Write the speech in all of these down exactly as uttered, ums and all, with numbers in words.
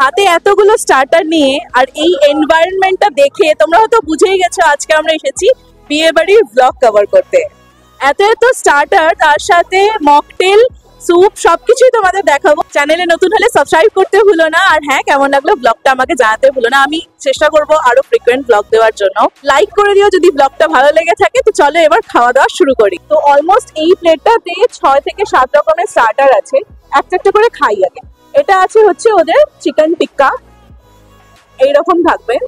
হাতে এতগুলো স্টার্টার নিয়ে আর এই এনভায়রনমেন্টটা দেখে তোমরা হয়তো বুঝেই গেছো আজকে আমরা এসেছি বিয়ে বাড়ির ব্লগ কভার করতে। এত এত স্টার্টার, তার সাথে মকটেল, স্যুপ, সবকিছুই তোমাদের দেখাবো। চ্যানেলে নতুন হলে সাবস্ক্রাইব করতে ভুলো না, আর হ্যাঁ, কেমন লাগলো ব্লগটা আমাকে জানাতে ভুলো না। আমি চেষ্টা করব আরো ফ্রিকোয়েন্ট ব্লগ দেওয়ার জন্য। লাইক করে দিও যদি ব্লগটা ভালো লেগে থাকে। তো চলো এবার খাওয়া দাওয়া শুরু করি। তো অলমোস্ট এই প্লেটটাতে ছয় থেকে সাত রকমের স্টার্টার আছে। একটা একটা করে খাই আগে। এটা আছে হচ্ছে ওদের চিকেন টিক্কা, এইরকম থাকবে,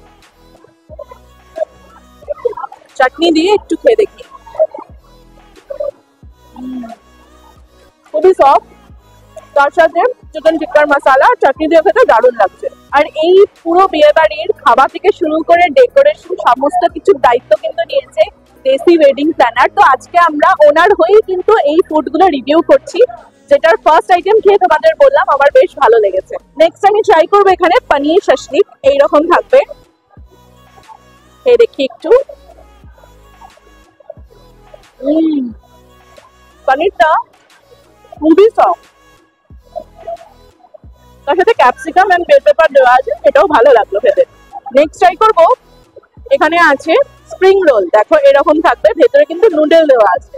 চাটনি দিয়ে একটু খেয়ে দেখি। খুবই সফট, তার সাথে চিকেন টিক্কার মশলা চাটনি দিয়ে খেতে দারুণ লাগছে। আর এই পুরো বিয়ে বাড়ির খাবার থেকে শুরু করে ডেকোরেশন সমস্ত কিছুর দায়িত্ব কিন্তু নিয়েছে দেশি ওয়েডিং প্ল্যানার। তো আজকে আমরা ওনার হয়েই কিন্তু এই ফুডগুলো রিভিউ করছি, যেটার ফার্স্ট আইটেম খেয়ে তোমাদের বললাম আমার বেশ ভালো লেগেছে। নেক্সট আমি ট্রাই করবো এখানে পনির শাসলিক, এইরকম থাকবে, খেয়ে দেখি একটু। হম পনিরটা খুবই সফট, তার সাথে ক্যাপসিকাম এন্ড বেল পেপার দেওয়া আছে, এটাও ভালো লাগলো খেতে। নেক্সট ট্রাই করবো এখানে আছে স্প্রিং রোল। দেখো এরকম থাকবে, ভেতরে কিন্তু নুডল দেওয়া আছে।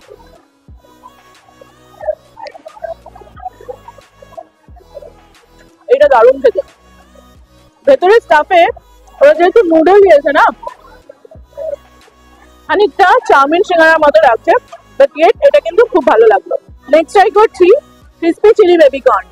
এটা দারুণ খেতে। ভেতরে স্টাফে ওরা যেহেতু নুডল দিয়েছে না, খানিকটা চাউমিন সিঙ্গারার মতো লাগছে, বাট ইয়েট এটা কিন্তু খুব ভালো লাগলো। নেক্সট ট্রাই করছি crispy chilli baby corn.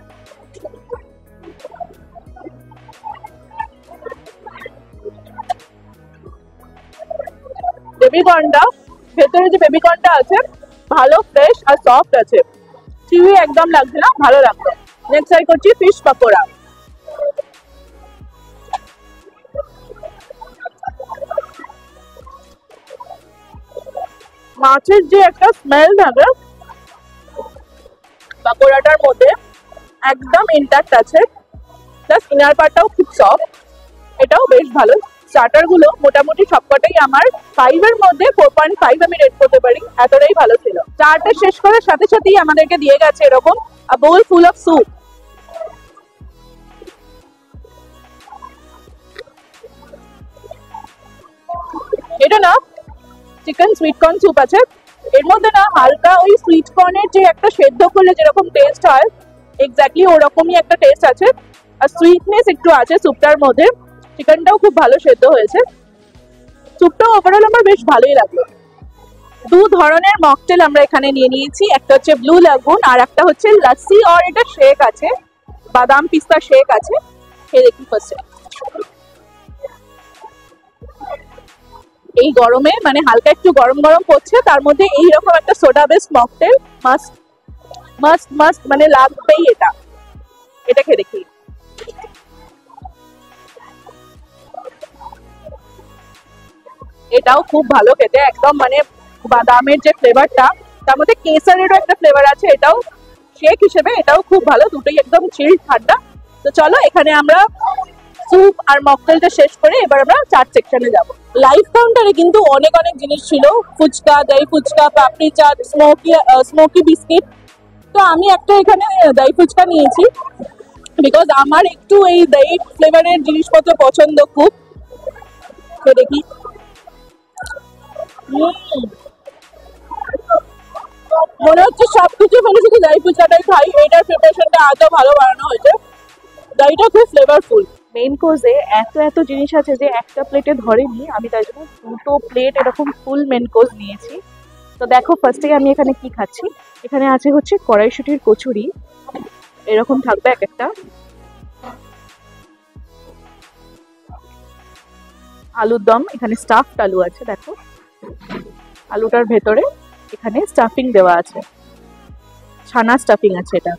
Baby কর্নটা, ভেতরে যে বেবি কর্নটা আছে ভালো ফ্রেশ আর সফট আছে, চিউই একদম লাগছে না, ভালো লাগলো। নেক্সট ট্রাই করছি ফিশ পাকোড়া। মাছের যে একটা স্মেল থাকে পাকোড়াটার মধ্যে একদম ইনট্যাক্ট আছে, প্লাস ইনার পার্টটাও খুব সফট, এটাও বেশ ভালো। স্টার্টার গুলো মোটামুটি সবকটাই আমার ফাইভ এর মধ্যে ফোর পয়েন্ট ফাইভ আমি রেট করতে পারি, এতটাই ভালো ছিল। স্টার্টার শেষ করার সাথে সাথেই আমাদেরকে দিয়ে গেছে এরকম আ বোল ফুল অফ স্যুপ। এটা না চিকেন সুইট কর্ন স্যুপ আছে, এর মধ্যে না হালকা ওই সুইট কর্নের যে একটা সেদ্ধ করলে যেরকম টেস্ট হয় এক্স্যাক্টলি ওরকমই একটা টেস্ট আছে, আর সুইটনেস একটু আছে স্যুপটার মধ্যে। চিকেনটাও খুব ভালো সেদ্ধ হয়েছে, স্যুপটাও ওভারঅল আমার বেশ ভালোই লাগলো। দু ধরনের মকটেল আমরা এখানে নিয়ে নিয়েছি, একটা হচ্ছে ব্লু লাগুন আর একটা হচ্ছে লাসি, আর এটা শেক আছে, বাদাম পিস্তা শেক আছে। খেয়ে দেখি ফার্স্টে। এই গরমে মানে হালকা একটু গরম গরম পড়ছে, তার মধ্যে এইরকম একটা soda base mocktail must must must মানে লাগবেই এটা। এটা খেয়ে দেখি। এটাও খুব ভালো খেতে, একদম মানে বাদামের যে ফ্লেভারটা, তার মধ্যে কেসারেরও একটা ফ্লেভার আছে, এটাও শেক হিসেবে এটাও খুব ভালো, দুটোই একদম চিল ঠান্ডা। তো চলো এখানে আমরা স্যুপ আর মকটেলটা শেষ করে এবার আমরা চাট সেকশনে যাব। লাইভ কাউন্টারে কিন্তু অনেক অনেক জিনিস ছিল, ফুচকা, দই phuchka, papdi chaat, smoky smoky biscuit. তো আমি একটা এখানে দই ফুচকা নিয়েছি, বিকজ আমার একটু এই দই ফ্লেভারের জিনিসপত্র পছন্দ খুব। তো দেখি, মনে হচ্ছে সবকিছু ফেলে শুধু দই ফুচকাটাই খাই, এটার প্রিপারেশনটা এত ভালো বানানো হয়েছে, দইটা খুব ফ্লেভারফুল। মেইন কোর্সে এত এত জিনিস আছে যে একটা প্লেটে ধরেনি, আমি তাই জন্য দুটো প্লেট এরকম ফুল মেন কোর্স নিয়েছি। তো দেখো ফার্স্টে আমি এখানে কি খাচ্ছি। এখানে আছে হচ্ছে কড়াইশুটির কচুরি, এরকম থাকবে এক একটা, আলুর দম, এখানে স্টাফড আলু আছে, দেখো আলুটার ভেতরে এখানে স্টাফিং দেওয়া আছে, ছানা স্টাফিং আছে এটা।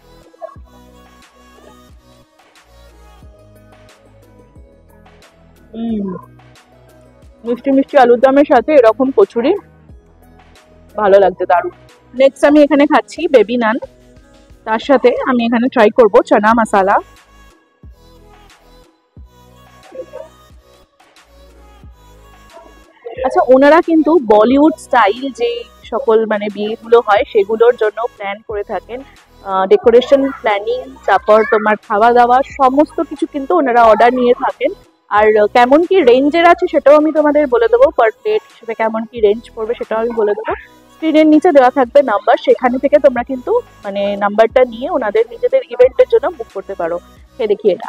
হম মিষ্টি মিষ্টি আলুর দমের সাথে এরকম কচুরি, ভালো লাগছে দারুণ। নেক্সট আমি এখানে খাচ্ছি বেবি নান, তার সাথে আমি এখানে ট্রাই করব চানা মশলা। আচ্ছা, ওনারা কিন্তু বলিউড স্টাইল যে সকল মানে বিয়েগুলো হয় সেগুলোর জন্য প্ল্যান করে থাকেন, ডেকোরেশন, প্ল্যানিং, তারপর তোমার খাওয়া দাওয়া সমস্ত কিছু কিন্তু ওনারা অর্ডার নিয়ে থাকেন। আর কেমন কি রেঞ্জের আছে সেটাও আমি তোমাদের বলে দেবো, পার প্লেট হিসেবে কেমন কি রেঞ্জ পড়বে সেটাও আমি বলে দেবো। স্ক্রিনের নিচে দেওয়া থাকবে নাম্বার, সেখানে থেকে তোমরা কিন্তু মানে নাম্বারটা নিয়ে ওনাদের নিজেদের ইভেন্টের জন্য বুক করতে পারো। সে দেখি এটা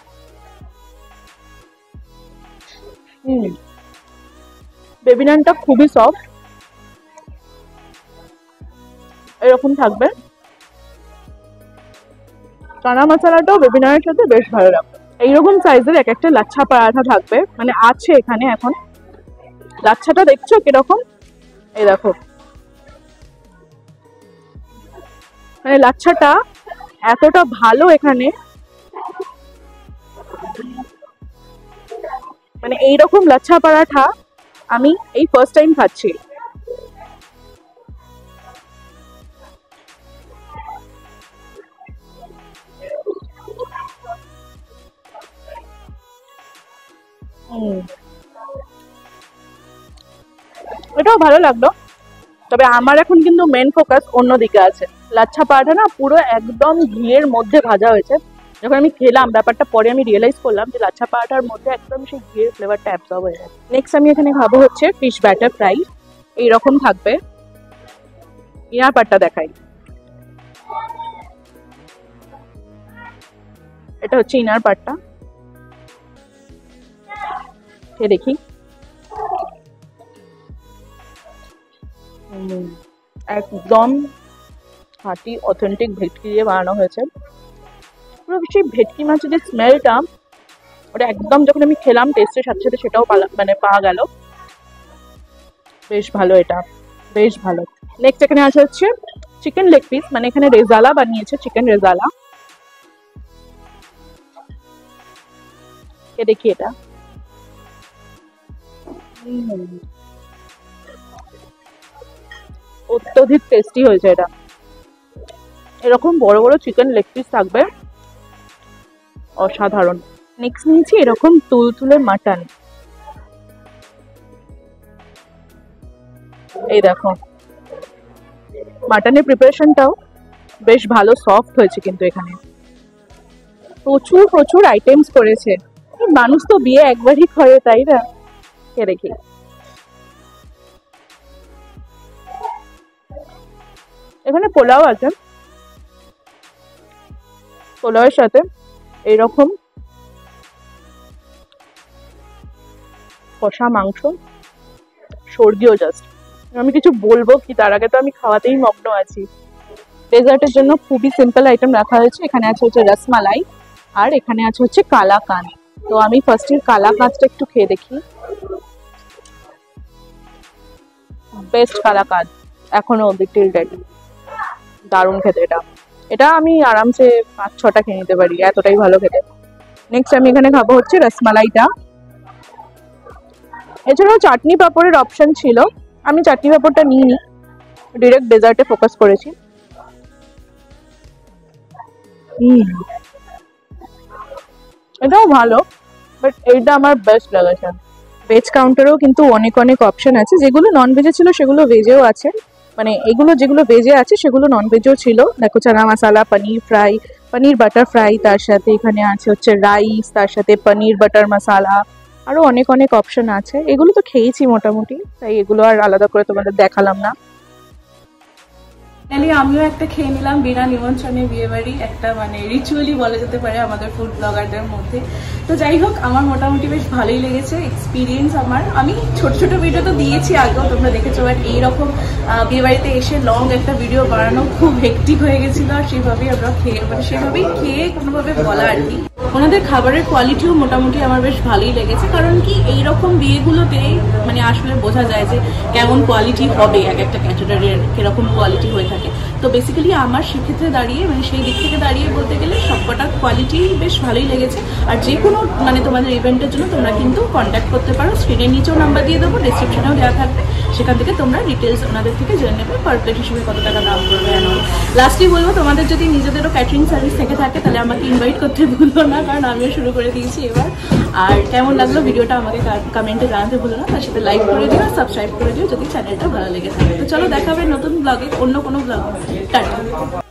হুম বেবি নানটা খুবই সফট, এরকম থাকবে। চানা মশলাটাও বেবি নানের সাথে বেশ ভালো লাগবে। এইরকম সাইজের এক একটা লাচ্ছা পরাঠা থাকবে, মানে আছে এখানে এখন। লাচ্ছাটা দেখছো কিরকম, এই দেখো, মানে লাচ্ছাটা এতটা ভালো এখানে, মানে এইরকম লাচ্ছা পরাঠা আমি এই ফার্স্ট টাইম খাচ্ছি। এটাও ভালো লাগলো, তবে আমার এখন কিন্তু মেন ফোকাস অন্যদিকে আছে। লাচ্ছা পরাঠা না পুরো একদম ঘিয়ের মধ্যে ভাজা হয়েছে। যখন আমি খেলাম ব্যাপারটা পরে আমি রিয়েলাইজ করলাম যে লাচ্ছা পরাঠার মধ্যে একদম সেই ঘিয়ের ফ্লেভারটা অ্যাবজর্ব হয়ে যায়। নেক্সট আমি এখানে খাবো হচ্ছে ফিশ ব্যাটার ফ্রাই, এইরকম থাকবে। ইনার পাটটা দেখাই, এটা হচ্ছে ইনার পাটটা, খেয়ে দেখি। একদম খাঁটি অথেন্টিক ভেটকি দিয়ে বানানো হয়েছে। পুরো সেই ভেটকি মাছের যে স্মেলটা, ওটা একদম যখন আমি খেলাম টেস্টের সাথে সাথে সেটাও মানে পাওয়া গেল। বেশ ভালো, এটা বেশ ভালো। নেক্সট এখানে আছে হচ্ছে চিকেন লেগ পিস, মানে এখানে রেজালা বানিয়েছে, চিকেন রেজালা। এ দেখি এটা, অত্যধিক টেস্টি হয়েছে এটা। এরকম বড় বড় চিকেন লেগ পিস থাকবে, অসাধারণ। নেক্সট নিয়েছি এরকম তুলতুলে মাটন, এই দেখো মাটনের প্রিপারেশনটাও বেশ ভালো সফট হয়েছে, কিন্তু এখানে প্রচুর প্রচুর আইটেমস করেছে। মানুষ তো বিয়ে একবারই করে, তাই না? কে দেখি, এখানে পোলাও আছে, পোলাওয়ের সাথে এইরকম কষা মাংস, সর্দিও জাস্ট। আমি কিছু বলবো কি তার আগে তো আমি খাওয়াতেই মগ্ন আছি। ডেজার্টের জন্য খুবই সিম্পল আইটেম রাখা হয়েছে, এখানে আছে হচ্ছে রসমালাই, আর এখানে আছে হচ্ছে কালাকাঁদ। তো আমি ফার্স্টে কালাকাঁদটা একটু খেয়ে দেখি। বেস্ট কালাকাঁদ এখনো অব্দি টিল ডেট, দারুণ খেতে এটা। এটা আমি আরামসে পাঁচ ছটা খেয়ে নিতে পারি, এতটাই ভালো খেতে। নেক্সট আমি এখানে খাবো হচ্ছে রসমালাইটা। এছাড়াও চাটনি পাঁপড়ের অপশন ছিল, আমি চাটনি পাঁপড়টা নিইনি, ডিরেক্ট ডেজার্টে ফোকাস করেছি। হুম এটাও ভালো, বাট এইটা আমার বেস্ট লেগেছে। ভেজ কাউন্টারেও কিন্তু অনেক অনেক অপশন আছে, যেগুলো নন ভেজে ছিল সেগুলো ভেজেও আছে, মানে এগুলো যেগুলো ভেজে আছে সেগুলো নন ভেজেও ছিল। দেখো chana masala, paneer fry, paneer butter fry, তার সাথে এখানে আছে হচ্ছে রাইস, তার সাথে পনির বাটার মশলা, আরো অনেক অনেক অপশন আছে। এগুলো তো খেয়েছি মোটামুটি, তাই এগুলো আর আলাদা করে তোমাদের দেখালাম না। ফাইনালি আমিও একটা খেয়ে নিলাম বিনা নিমন্ত্রণে বিয়ে বাড়ি, একটা মানে রিচুয়ালি বলা যেতে পারে আমাদের ফুড ব্লগারদের মধ্যে। তো যাই হোক, আমার মোটামুটি বেশ ভালোই লেগেছে এক্সপিরিয়েন্স আমার। আমি ছোট ছোট ভিডিও তো দিয়েছি আগেও, তোমরা দেখেছো, বাট এইরকম বিয়ে বাড়িতে এসে লং একটা ভিডিও বানানো খুব হেক্টিক হয়ে গেছিল, আর সেভাবেই আমরা খেয়ে মানে সেভাবেই খেয়ে কোনোভাবে বলা আর কি। ওনাদের খাবারের কোয়ালিটিও মোটামুটি আমার বেশ ভালোই লেগেছে, কারণ কি এইরকম বিয়েগুলোতে মানে আসলে বোঝা যায় যে কেমন কোয়ালিটি হবে, এক একটা ক্যাটারারের কিরকম কোয়ালিটি হয়ে থাকে। তো বেসিক্যালি আমার সেক্ষেত্রে দাঁড়িয়ে মানে সেই দিক থেকে দাঁড়িয়ে বলতে গেলে সবকটা কোয়ালিটি বেশ ভালোই লেগেছে। আর যে কোনো মানে তোমাদের ইভেন্টের জন্য তোমরা কিন্তু কন্ট্যাক্ট করতে পারো, স্ক্রিনের নিচেও নাম্বার দিয়ে দেবো, ডিসক্রিপশনেও দেওয়া থাকবে, সেখান থেকে তোমরা ডিটেলস ওনাদের থেকে জেনে নেবে পার প্লেট হিসেবে কত টাকা দাম করবে। এমন লাস্টই বলবো, তোমাদের যদি নিজেদেরও ক্যাটারিং সার্ভিস থেকে থাকে তাহলে আমাকে ইনভাইট করতে ভুলো না, কারণ আমিও শুরু করে দিয়েছি এবার। আর কেমন লাগলো ভিডিওটা আমাকে কমেন্টে জানাতে ভুলো না, তার সাথে লাইক করে দিও, সাবস্ক্রাইব করে দিও যদি চ্যানেলটা ভালো লেগে থাকে। তো চলো দেখা হবে নতুন ব্লগে, অন্য কোনো ব্লগ। টাটা।